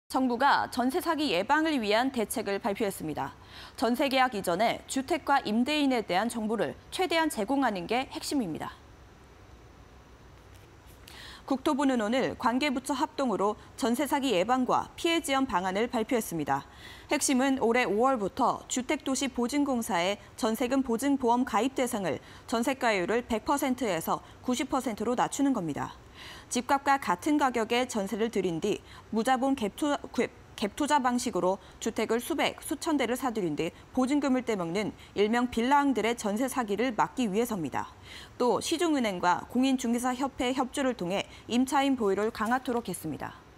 정부가 전세 사기 예방을 위한 대책을 발표했습니다. 전세 계약 이전에 주택과 임대인에 대한 정보를 최대한 제공하는 게 핵심입니다. 국토부는 오늘 관계부처 합동으로 전세 사기 예방과 피해 지원 방안을 발표했습니다. 핵심은 올해 5월부터 주택도시보증공사의 전세금 보증보험 가입 대상을 전세가율을 100%에서 90%로 낮추는 겁니다. 집값과 같은 가격에 전세를 드린 뒤 무자본 갭투자 방식으로 주택을 수천 대를 사들인 뒤 보증금을 떼먹는 일명 빌라왕들의 전세 사기를 막기 위해서입니다. 또 시중은행과 공인중개사협회의 협조를 통해 임차인 보호를 강화토록 했습니다.